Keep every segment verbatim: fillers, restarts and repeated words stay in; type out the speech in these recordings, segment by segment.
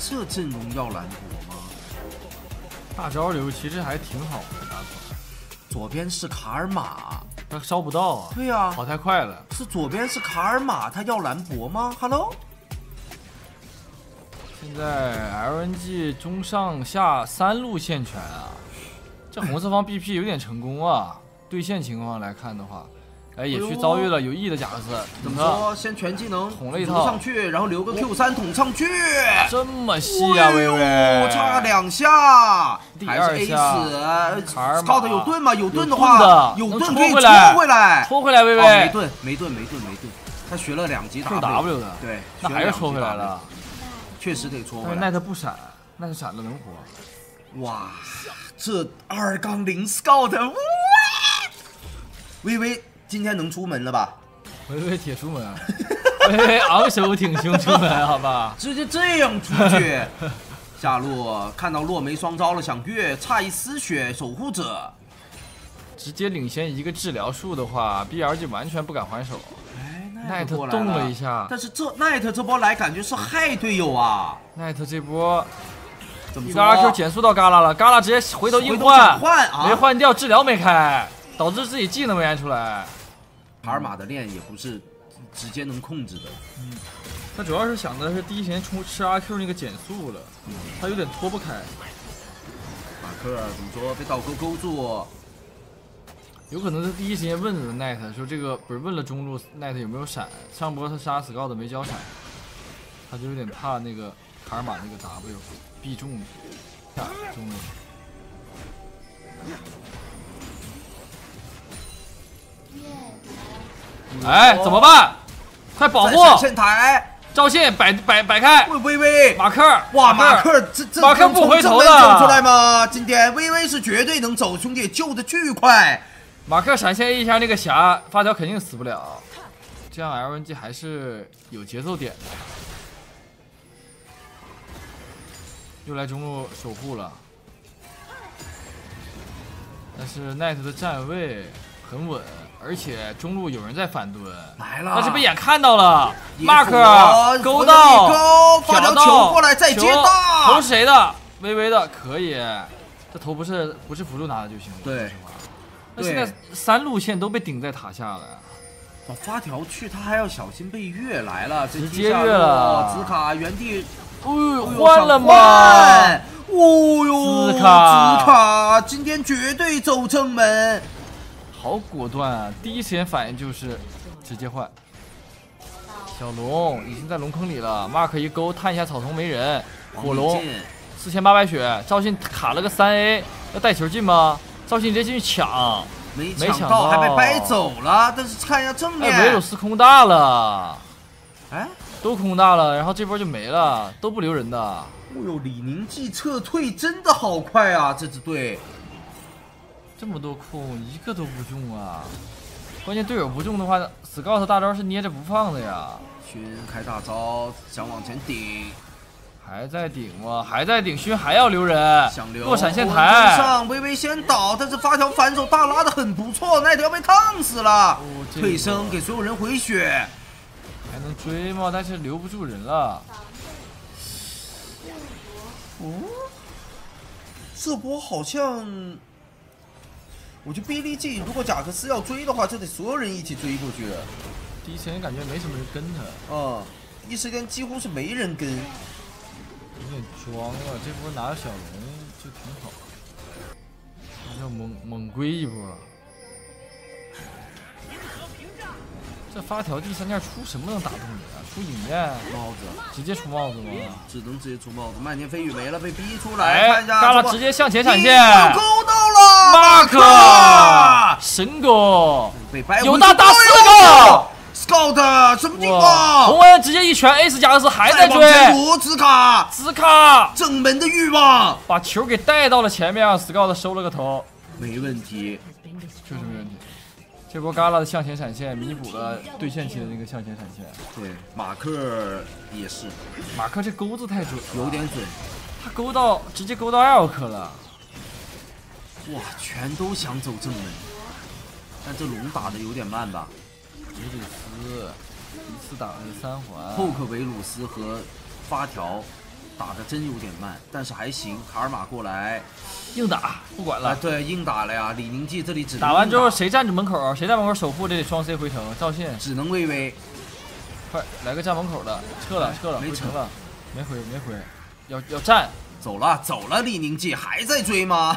这阵容要兰博吗？ 大招流其实还挺好的，大头。 左边是卡尔玛， 他烧不到啊。 对呀、啊， 跑太快了。 是左边是卡尔玛，他要兰博吗 ？Hello。 现在 L N G 中上下三路线全啊，这红色方 B P 有点成功啊。对线情况来看的话。哎，也去遭遇了有意的贾克斯， 怎么说？先全技能捅了一套上去，然后留个 Q 三捅上去， 这么细啊，微微， 差两下， 第二下， 卡尔玛有盾吗？有盾的话，有盾可以戳回来， 戳回来，微微， 没盾，没盾，没盾，没盾，他学了两级 W 的， 对， 那还是戳回来了， 确实得戳回来。 奈特不闪，奈特闪了能活。 哇，这二杠零 Scout， 哇，微微。今天能出门了吧？ 微微铁出门，微微昂首挺胸出门，好吧？ 直接这样出去，下路看到落梅双招了，想越，差一丝血，守护者直接领先一个治疗术的话 ，B L G 完全不敢还手。 哎， 奈特动了一下， 但是这奈特这波来感觉是害队友啊。 奈特这波怎么说？一个 R Q 减速到旮旯了，旮旯直接回头硬换， 换啊， 没换掉，治疗没开，导致自己技能没按出来。 卡尔玛的链也不是直接能控制的， 嗯，他主要是想的是第一时间冲吃 R Q 那个减速了，嗯，他有点拖不开。 马克怎么说？被倒钩勾住， 有可能他第一时间问了奈特，说这个不是问了中路奈特有没有闪，上波他杀死高的没交闪，他就有点怕那个卡尔玛那个 W 必中下中路。哎，怎么办？快保护！ 线台， 赵信摆摆摆开。 微微， 马克， 哇，马克，这这马克不回头的， 走出来吗？今天微微是绝对能走，兄弟救的巨快。 马克闪现一下那个霞，发条肯定死不了。这样 L N G 还是有节奏点的。又来中路守护了，但是奈特的站位很稳。而且中路有人在反蹲， 来了， 但是被眼看到了，马克勾到， 发条球过来再接到， 投谁的？微微的可以，这头不是不是辅助拿的就行了。 对， 那现在三路线都被顶在塔下了。 哦，发条去他还要小心被越来了， 直接越了， 紫卡原地， 哦呦，换了吗？ 哦呦， 紫卡， 紫卡今天绝对走正门。 好果断啊！第一时间反应就是直接换。小龙已经在龙坑里了 ，Mark 一勾探一下草丛没人，火龙四千八百血，赵信卡了个三 A， 要带球进吗？赵信直接进去抢， 没抢到，还被掰走了。但是看一下正面， 哎，维鲁斯空大了， 哎， 都空大了，然后这波就没了，都不留人的。哦呦，李宁记撤退真的好快啊，这支队。 这么多控，一个都不中啊！关键队友不中的话 ，Scout 大招是捏着不放的呀。 勋开大招，想往前顶， 还在顶吗？还在顶，勋还要留人， 想留。 落闪现台上，微微先倒，但是发条反手大拉的很不错，奈特要被烫死了。哦这个、退生给所有人回血， 还能追吗？但是留不住人了。 哦，这波好像。我觉得 B L G 如果贾克斯要追的话，就得所有人一起追过去。 第一时间感觉没什么人跟他， 嗯，一时间几乎是没人跟，有点装啊！这波拿着小龙就挺好，要猛猛归一波。这发条第三件出什么能打动你啊？出影焰帽子， 直接出帽子吗？ 只能直接出帽子。漫天飞雨没了，被逼出来。哎，看一下， 嘎啦直接向前闪现， 勾到了， 马克神攻， 被掰有大打四个 ，Scout 什么情况？ 洪恩直接一拳 A 死贾克斯还在追， 紫卡， 紫卡正门的欲望， 把球给带到了前面 ，Scout 收了个头， 没问题， 就是没问题。这波嘎啦的向前闪现弥补了对线期的那个向前闪现。 对，马克也是， 马克这钩子太准了， 有点准， 他勾到直接勾到 L 克了。 哇，全都想走正门，但这龙打的有点慢吧？ 维鲁斯一次打了三环， 后克维鲁斯和发条打的真有点慢，但是还行。卡尔玛过来， 硬打，不管了。 啊，对，硬打了呀。李宁记这里只能打完之后谁站着门口，谁在门口守护，这得双 C 回城。赵信只能微微， 快来个站门口的，撤了撤了， 没回城了，没回没回，要要站， 走了走了。李宁记还在追吗？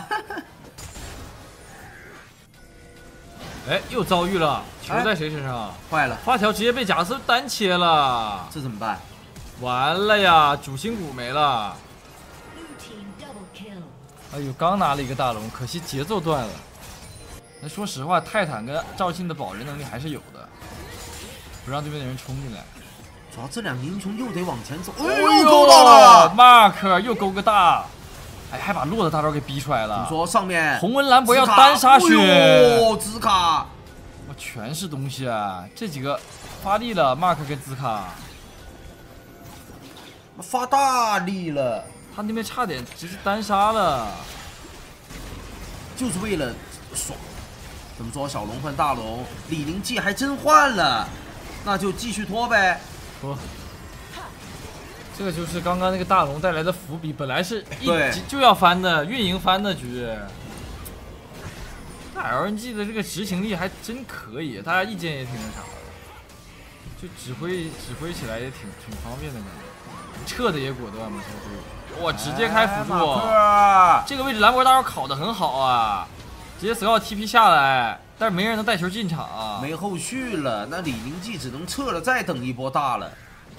哎，又遭遇了，球在谁身上？ 坏了， 发条直接被贾斯单切了， 这怎么办？ 完了呀，主心骨没了。哎呦，刚拿了一个大龙，可惜节奏断了。那说实话，泰坦跟赵信的保人能力还是有的，不让对面的人冲进来。 主要这两个英雄又得往前走， 哎呦，勾到了 ，Mark 又勾个大，哎，还把洛的大招给逼出来了。 你说上面红纹兰博要单杀血， 哦，兹卡， 哇，全是东西啊！这几个发力了 ，Mark 跟兹卡。 发大力了， 他那边差点直接单杀了， 就是为了爽。怎么说？小龙换大龙，李宁记还真换了，那就继续拖呗。 拖。这个就是刚刚那个大龙带来的伏笔，本来是一集就要翻的，运营翻的局。那 L N G 的这个执行力还真可以，大家意见也挺那啥的，就指挥指挥起来也挺挺方便的感觉。撤的也果断嘛，指挥。哇，直接开辅助， 哎、 这个位置兰博大招烤的很好啊，直接 Scout T P 下来，但是没人能带球进场啊， 没后续了，那李宁记只能撤了，再等一波大了。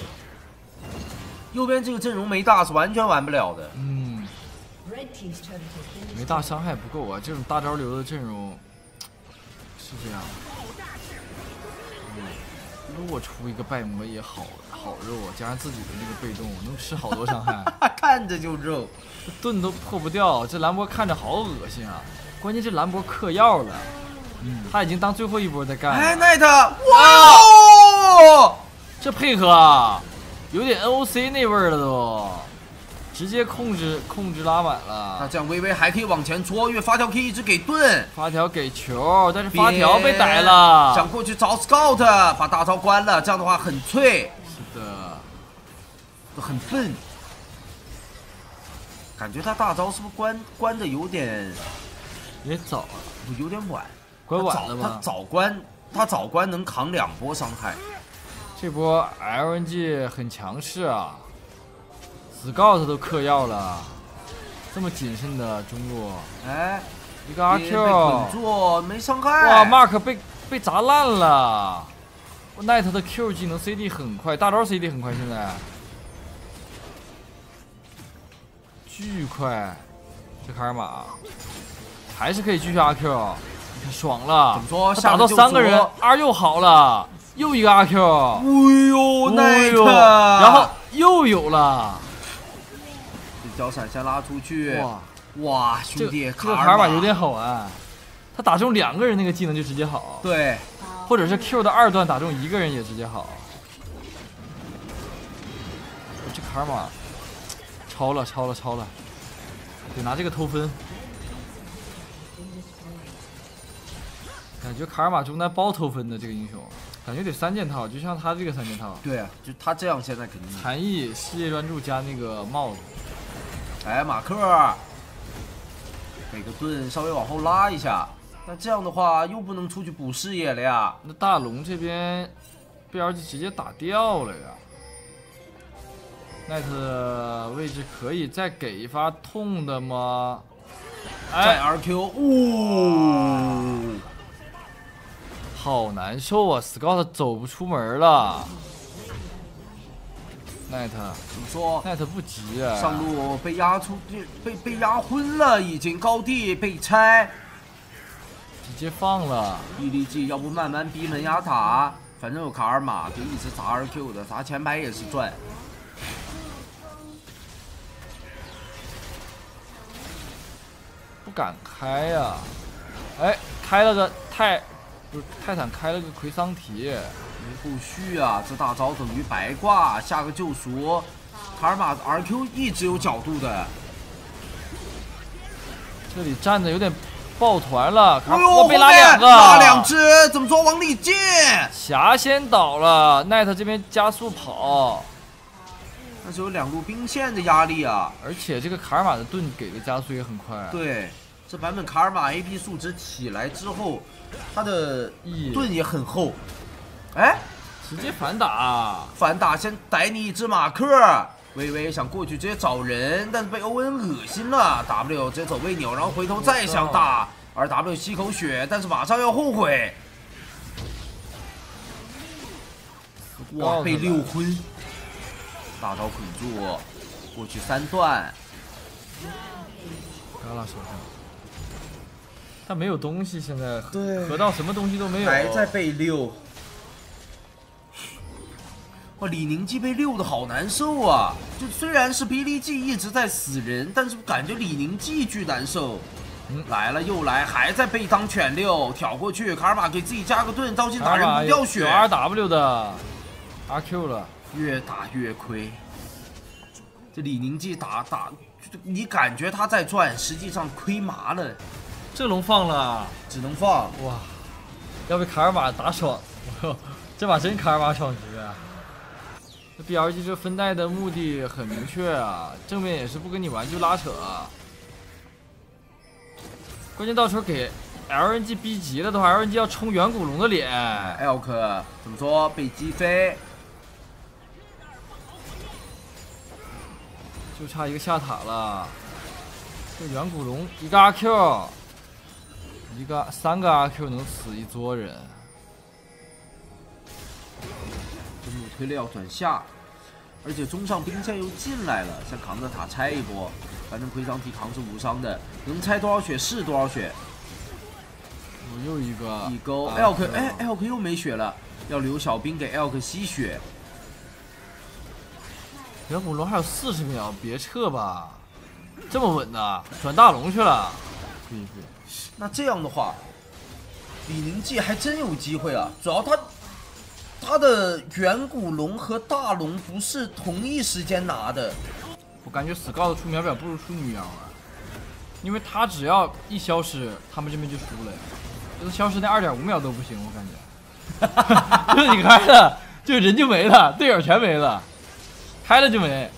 右边这个阵容没大是完全玩不了的。 嗯，没大伤害不够啊，这种大招流的阵容是这样。嗯，如果出一个败魔也好好肉啊，加上自己的那个被动，能吃好多伤害。 看着就肉， 盾都破不掉，这兰博看着好恶心啊！关键这兰博嗑药了，嗯，他已经当最后一波在干了。 哎，奈特，哇、 啊，这配合啊！有点 N O C 那味儿了都，直接控制控制拉满了。 那这样微微还可以往前戳，因为发条可以一直给盾， 发条给球，但是发条被逮了， 想过去找 Scout， 把大招关了，这样的话很脆。 是的， 很笨，感觉他大招是不是关关的有点有点早了， 有点晚， 关晚了吧？ 他早关，他早关能扛两波伤害。 这波 L N G 很强势啊 ，Scout 都嗑药了，这么谨慎的中路， 哎， 一个阿 Q 被捆住，没伤害。 哇 ，Mark 被被砸烂了。奈特的 Q 技能 C D 很快，大招 C D 很快，现在巨快。这卡尔玛还是可以继续阿 Q， 你看爽了。 怎么说？ 他打到三个人 ，R 又好了。又一个阿 Q， 哎呦，奈特， 然后又有了， 这脚闪先拉出去， 哇哇，兄弟， 这这个卡尔玛有点好玩，他打中两个人那个技能就直接好， 对， 或者是 Q 的二段打中一个人也直接好，这卡尔玛超了超了超了，得拿这个偷分。感觉卡尔玛中单包偷分的这个英雄，感觉得三件套，就像他这个三件套。 对啊，就他这样现在肯定。 残翼、世界专注加那个帽子。 哎，马克，给个盾，稍微往后拉一下。那这样的话又不能出去补视野了呀。 那大龙这边被 R G 直接打掉了呀。奈特的位置可以再给一发痛的吗？ 再 R Q， 哦。 好难受啊 ！Scout 走不出门了。奈特怎么说？ 奈特不急啊， 上路被压出，被被压昏了，已经高地被拆， 直接放了。 伊利季要不慢慢逼门压塔，反正有卡尔玛就一直砸 R Q 的，砸前排也是赚。 不敢开呀、啊，哎，开了个泰。不是泰坦开了个奎桑提， 没后续啊！这大招等于白挂，下个救赎。卡尔玛 R Q 一直有角度的， 这里站的有点抱团了。 哎呦， 我被拉两个， 拉两只，怎么说？往里进， 霞先倒了，奈特这边加速跑。 但是有两路兵线的压力啊， 而且这个卡尔玛的盾给的加速也很快、啊。 对，这版本卡尔玛 A P 数值起来之后，他的盾也很厚。哎， 直接反打， 反打先逮你一只马克。微微想过去直接找人，但是被欧恩恶心了。W 直接走位扭，然后回头再想打，而 W 吸口血，但是马上要后悔。哇，被六昏，大招捆住，过去三段。 嘎拉手上，他没有东西，现在对， 河道什么东西都没有， 还在被六。哇，李宁记被溜的好难受啊！就虽然是霹雳记一直在死人，但是感觉李宁记巨难受。嗯，来了又来，还在被当犬溜，挑过去，卡尔玛给自己加个盾，刀剑打人不掉血。 有 R W 的 R Q 了， 越打越亏。这李宁记打打，你感觉他在赚，实际上亏麻了。 这龙放了， 只能放。 哇，要被卡尔玛打爽，这把真卡尔玛爽局啊！这 B L G 这分带的目的很明确啊，正面也是不跟你玩就拉扯、啊，关键到时候给 L N G 逼急了的话 ，L N G 要冲远古龙的脸。 Elk 怎么说被击飞？ 就差一个下塔了。这远古龙一个 R Q， 一个三个 R Q 能死一桌人。 中路推了要转下，而且中上兵线又进来了，想扛着塔拆一波。反正奎桑提扛是无伤的，能拆多少血是多少血。 我又一个一勾 Elk， 哎 ，Elk 又没血了，要留小兵给 Elk 吸血。 远古龙还有四十秒，别撤吧，这么稳的，转大龙去了。可以可以。 那这样的话，李宁记还真有机会啊，主要他。他的远古龙和大龙不是同一时间拿的， 我感觉 Scout 出秒表不如出女妖啊，因为他只要一消失，他们这边就输了呀。就是消失那二点五秒都不行，我感觉。就是你开了，就人就没了，队友全没了，开了就没。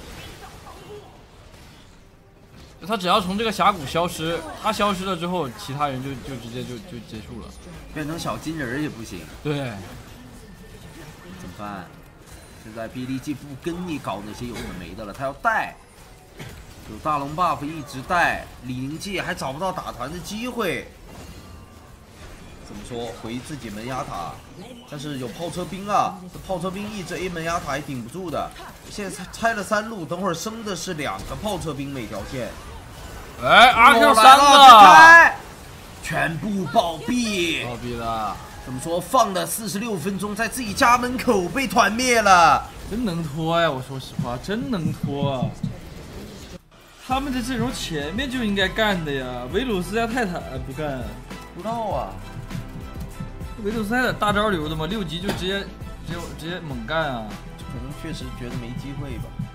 他只要从这个峡谷消失，他消失了之后，其他人就就直接就就结束了， 变成小金人也不行。 对。 怎么办？现在霹雳记不跟你搞那些有的没的了，他要带，有大龙 buff 一直带，李宁记还找不到打团的机会。怎么说？回自己门牙塔，但是有炮车兵啊，这炮车兵一直 A 门牙塔也顶不住的。现在拆了三路，等会儿升的是两个炮车兵每条线。 哎 ，R Q 三个， 全部暴毙， 暴毙了。 怎么说？放了四十六分钟，在自己家门口被团灭了， 真能拖呀！我说实话，真能拖。他们的阵容前面就应该干的呀，维鲁斯加泰坦不干， 不知道啊。 维鲁斯泰坦大招留的嘛，六级就直接直接直接猛干啊！ 可能确实觉得没机会吧。